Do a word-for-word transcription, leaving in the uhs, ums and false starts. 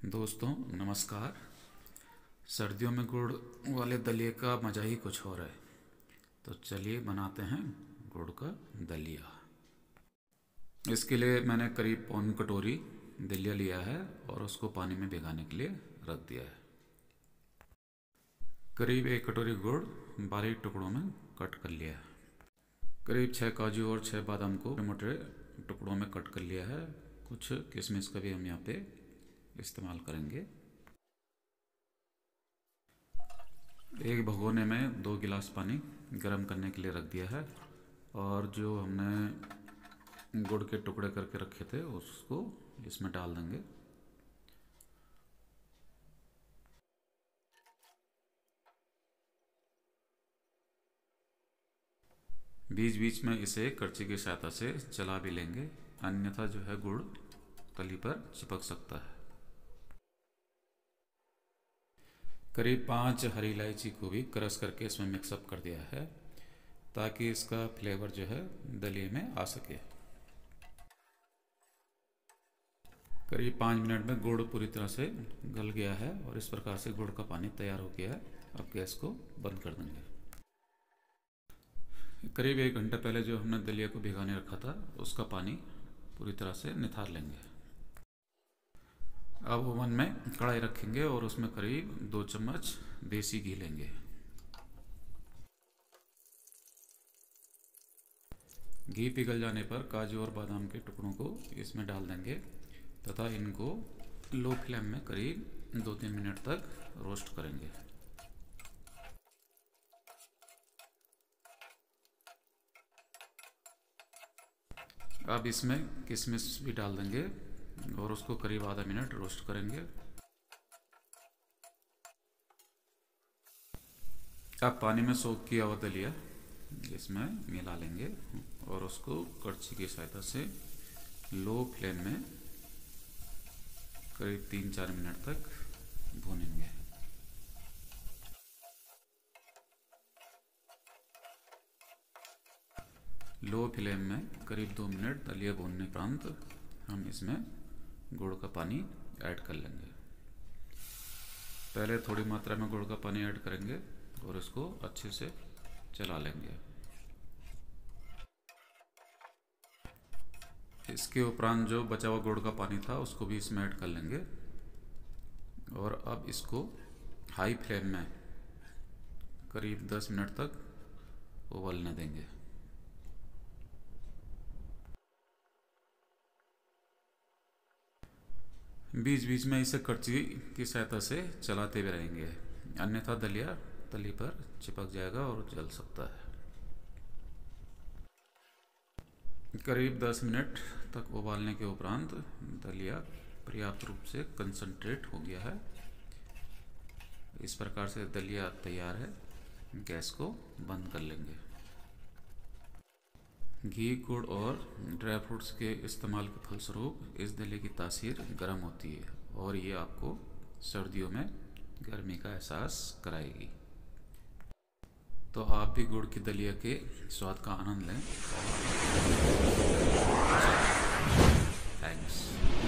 दोस्तों नमस्कार। सर्दियों में गुड़ वाले दलिए का मज़ा ही कुछ और है। तो चलिए बनाते हैं गुड़ का दलिया। इसके लिए मैंने करीब पौन कटोरी दलिया लिया है और उसको पानी में भिगाने के लिए रख दिया है। करीब एक कटोरी गुड़ बारीक टुकड़ों में कट कर लिया है। करीब छः काजू और छः बादाम को मोटे टुकड़ों में कट कर लिया है। कुछ किशमिश का भी हम यहाँ पे इस्तेमाल करेंगे। एक भगोने में दो गिलास पानी गर्म करने के लिए रख दिया है और जो हमने गुड़ के टुकड़े करके रखे थे उसको इसमें डाल देंगे। बीच बीच में इसे करछी की सहायता से चला भी लेंगे, अन्यथा जो है गुड़ तली पर चिपक सकता है। करीब पाँच हरी इलायची को भी क्रश करके इसमें मिक्सअप कर दिया है ताकि इसका फ्लेवर जो है दलिए में आ सके। करीब पाँच मिनट में गुड़ पूरी तरह से गल गया है और इस प्रकार से गुड़ का पानी तैयार हो गया है। अब गैस को बंद कर देंगे। करीब एक घंटे पहले जो हमने दलिया को भिगाने रखा था उसका पानी पूरी तरह से निथार लेंगे। अब ओवन में कढ़ाई रखेंगे और उसमें करीब दो चम्मच देसी घी लेंगे। घी पिघल जाने पर काजू और बादाम के टुकड़ों को इसमें डाल देंगे तथा इनको लो फ्लेम में करीब दो तीन मिनट तक रोस्ट करेंगे। अब इसमें किशमिश भी डाल देंगे और उसको करीब आधा मिनट रोस्ट करेंगे। अब पानी में सोख किया हुआ दलिया इसमें मिला लेंगे और उसको करछी की सहायता से लो फ्लेम में करीब तीन चार मिनट तक भूनेंगे। लो फ्लेम में करीब दो मिनट दलिया भूनने के उपरांत हम इसमें गुड़ का पानी ऐड कर लेंगे। पहले थोड़ी मात्रा में गुड़ का पानी ऐड करेंगे और इसको अच्छे से चला लेंगे। इसके उपरांत जो बचा हुआ गुड़ का पानी था उसको भी इसमें ऐड कर लेंगे और अब इसको हाई फ्लेम में करीब दस मिनट तक उबलने देंगे। बीच बीच में इसे करछी की सहायता से चलाते भी रहेंगे, अन्यथा दलिया तली पर चिपक जाएगा और जल सकता है। करीब दस मिनट तक उबालने के उपरांत दलिया पर्याप्त रूप से कंसंट्रेट हो गया है। इस प्रकार से दलिया तैयार है। गैस को बंद कर लेंगे। घी, गुड़ और ड्राई फ्रूट्स के इस्तेमाल के फलस्वरूप इस दलिए की तासीर गर्म होती है और ये आपको सर्दियों में गर्मी का एहसास कराएगी। तो आप भी गुड़ की दलिया के स्वाद का आनंद लें। थैंक्स।